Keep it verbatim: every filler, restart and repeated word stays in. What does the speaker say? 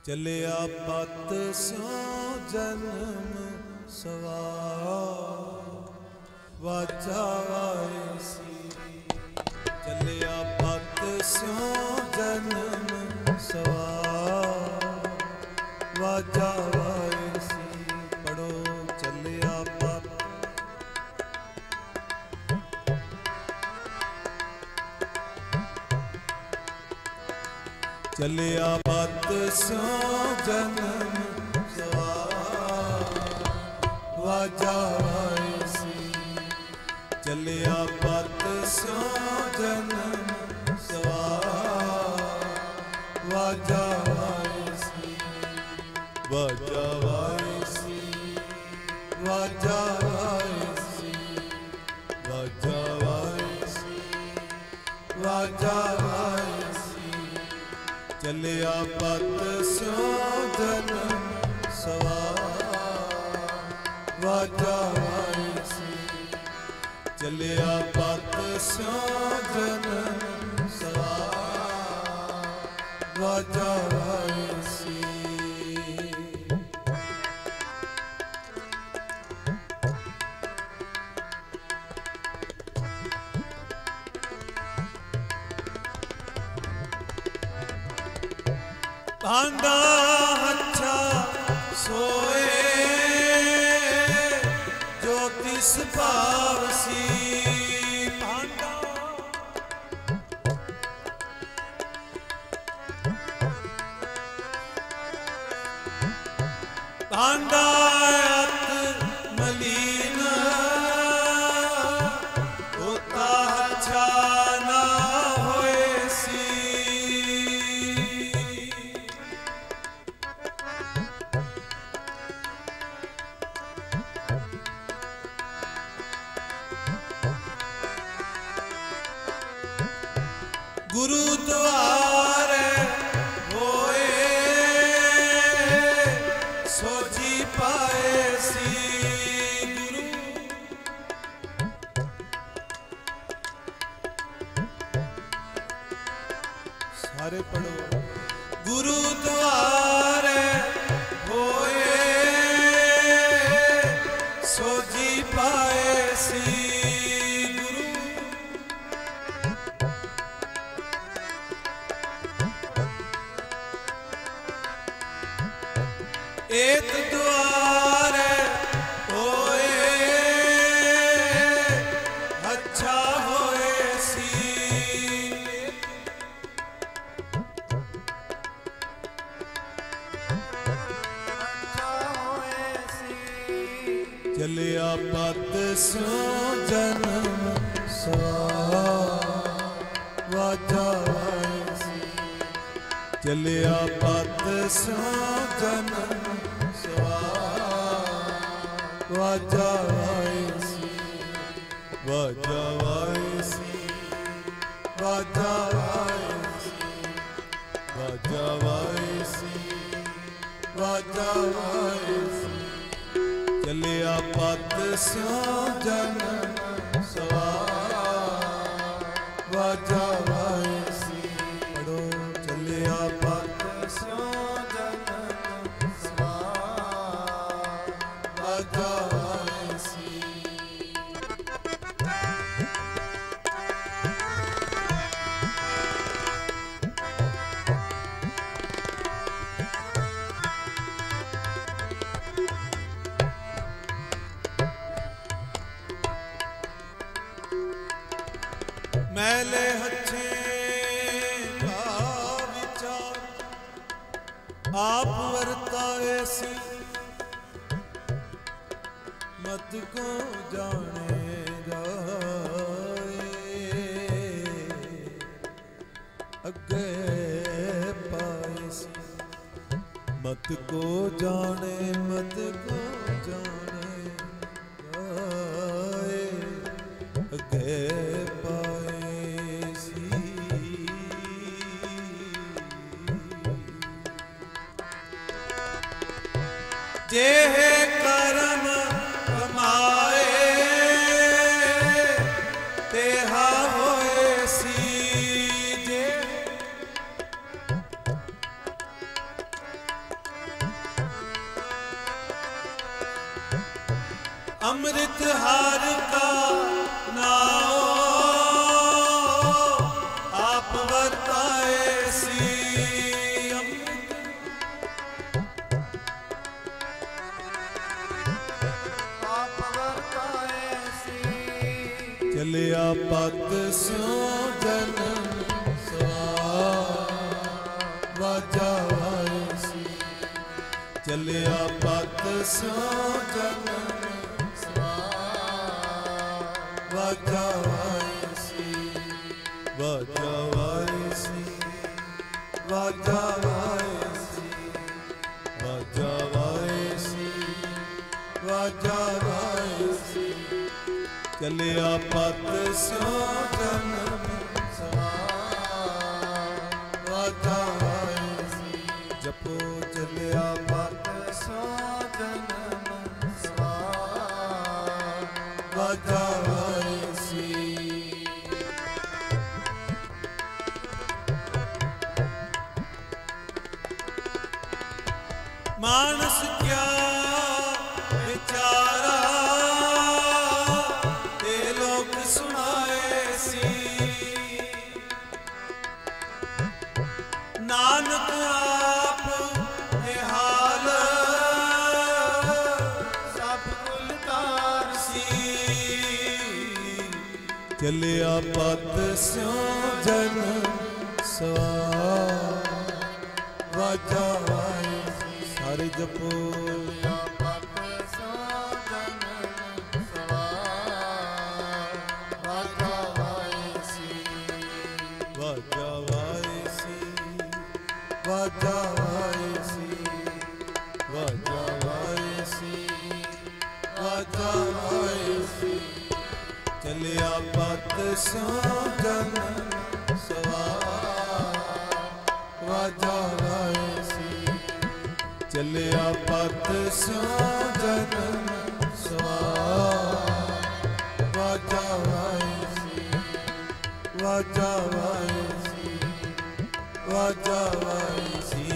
ਚੱਲਿਆ ਪਤ ਸਿਉ ਜਨਮ ਸਵਾਰ ਵਾਜਾ ਵਾਏ ਸੀ। ਚੱਲਿਆ ਪਤ ਸਿਉ ਜਨਮ ਸਵਾਰ ਵਾਜਾ ਵਾਏ ਸੀ। ਪੜੋ ਚੱਲਿਆ ਪਤ ਚੱਲਿਆ ਪਤ ਸਿਉ ਜਨਮ ਸਵਾਰ ਵਾਜਾ ਵਾਏ ਸੀ। ਚੱਲਿਆ ਪਤ ਸਿਉ ਜਨਮ ਸਵਾਰ ਵਾਜਾ ਵਾਏ ਸੀ। ਵਾਜਾ ਵਾਏ ਸੀ। ਵਾਜਾ ਵਾਏ ਸੀ। ਵਾਜਾ ਵਾਏ ਸੀ। ਵਾਜਾ ਵਾਏ ਸੀ। ਚੱਲਿਆ ਪਤ ਸਿਉ ਜਨਮ ਸਵਾਰ ਵਾਜਾ ਵਾਏ ਸੀ। ਚੱਲਿਆ ਪਤ ਸਿਉ ਜਨਮ ਸਵਾਰ ਵਾਜਾ ਵਾਏ ਸੀ। ਭਾਂਡਾ ਹੱਛਾ ਸੋਏ ਜੋ ਤਿਸ ਭਾਵ ਸੀ। ਭਾਂਡਾ ਭਾਂਡਾ ਅਤ ਮਲੀਨ ਹੋਤਾ ਹੱਛਾ ਨਾ ਹੋਏ ਸੀ। ਗੁਰੂ ਦੁਆਰੇ ਹੋਏ ਸੋਝੀ ਪਾਏ ਸੀ। ਗੁਰੂ ਸਾਰੇ ਪੜੋ। ਗੁਰੂ ਦੁਆਰੇ ਹੋਏ ਸੋਝੀ ਪਾਏ ਸੀ। ਏਤ ਦੁਆਰੇ ਹੋਏ ਅੱਛਾ ਹੋਏ ਸੀ। ਅੱਛਾ ਹੋਏ ਸੀ। ਚੱਲਿਆ ਪਤ ਸਿਉ ਜਨਮ ਸਵਾਰ ਵਾਜਾ ਵਾਏ ਸੀ। ਚੱਲਿਆ ਪਤ ਸਿਉ ਜਨਮ ਵਾਜਾ ਵਾਏ ਸੀ। ਵਾਜਾ ਵਾਏ ਸੀ। ਵਾਜਾ ਵਾਏ ਸੀ। ਵਾਜਾ ਵਾਏ ਸੀ। ਵਾਜਾ ਵਾਏ ਸੀ। ਚੱਲਿਆ ਪਤ ਸਿਉ ਜਨਮ ਸਵਾਰ ਵਾਜਾ ਵਾਏ ਸੀ। ਪੜੋ ਚੱਲਿਆ ਪਤ ਸਿਉ ਜਨਮ ਸਵਾਰ ਵਾਜਾ ਵਾਏ ਸੀ। ਮੈਲੇ ਹੱਥੇ ਭਾ ਵਿਚਾਰ ਆਪ ਵਰਤਾਏ ਸੀ। ਮਤ ਕੋ ਜਾਣੇ ਜਾਏ ਅੱਗੇ ਪਾਏ ਸੀ। ਮਤ ਕੋ ਜਾਣੇ ਮਤ ਕੋ ਜਾਣੇ ਜਾਏ ਅੱਗੇ ਪਾਏ ਸੀ। ਜਿਹੇ ਕਰਮ ਕਮਾਏ ਤੇਹਾ ਹੋਏ ਸੀ। ਜੇ ਅੰਮ੍ਰਿਤ ਹਰ ਕਾ ਨਾਉ ਆਪ ਵਰਤਾਏ ਸੀ। ਆਪ ਵਰਤਾਏ ਸੀ। ਚਲਿਆ ਪਤ ਸਿਉ ਜਨਮ ਸਵਾਰ ਵਾਜਾ ਵਾਏ ਸੀ। ਚਲਿਆ ਪਤ ਸਿਉ ਜਨਮ ਵਾਜਾ ਵਾਏ ਸੀ। ਵਾਜਾ ਵਾਏ ਸੀ। ਵਾਜਾ ਵਾਏ ਸੀ। ਵਾਜਾ ਵਾਏ ਸੀ। ਵਾਜਾ ਵਾਏ ਸੀ। ਚਲਿਆ ਪਤ ਸਿਉ ਜਨਮ ਸਵਾਰ ਵਾਜਾ ਵਾਏ ਸੀ। ਜਪੋ ਚਲਿਆ ਪਤ ਸਿਉ ਜਨਮ ਸਵਾਰ ਵਾਜਾ ਵਾਏ ਸੀ। ਮਾਨਸ ਕਿਆ ਵਿਚਾਰਾ ਤੇ ਲੋਕ ਸੁਣਾਏ ਸੀ। ਨਾਨਕ ਆਪ ਨਿਹਾਲ ਸਭ ਕੁਲ ਤਾਰ ਸੀ। ਚਲਿਆ ਪਤ ਸਿਉ ਜਨਮ ਸਵਾਰ ਵਾਜਾ ਵਾਏ ਸੀ। ਸਾਰੇ ਜਪੋ ਪਤ ਸਿਉ ਜਨਮ ਸਵਾਰ ਵਾਜਾ ਵਾਏ ਸੀ। ਵਾਜਾ ਵਾਏ ਸੀ। ਵਾਜਾ ਵਾਏ ਸੀ। ਵਾਜਾ ਵਾਏ ਸੀ। ਵਾਜਾ ਵਾਏ ਸੀ। ਚਲਿਆ ਪਤ ਸਿਉ ਜਨਮ ਸਵਾਰ ਵਾਜਾ ਵਾਏ ਸੀ। ਚਲਿਆ ਪਤ ਸਿਉ ਜਨਮ ਸਵਾਰ ਵਾਜਾ ਵਾਏ ਸੀ। ਵਾਜਾ ਵਾਏ ਸੀ। ਵਾਜਾ ਵਾਏ ਸੀ।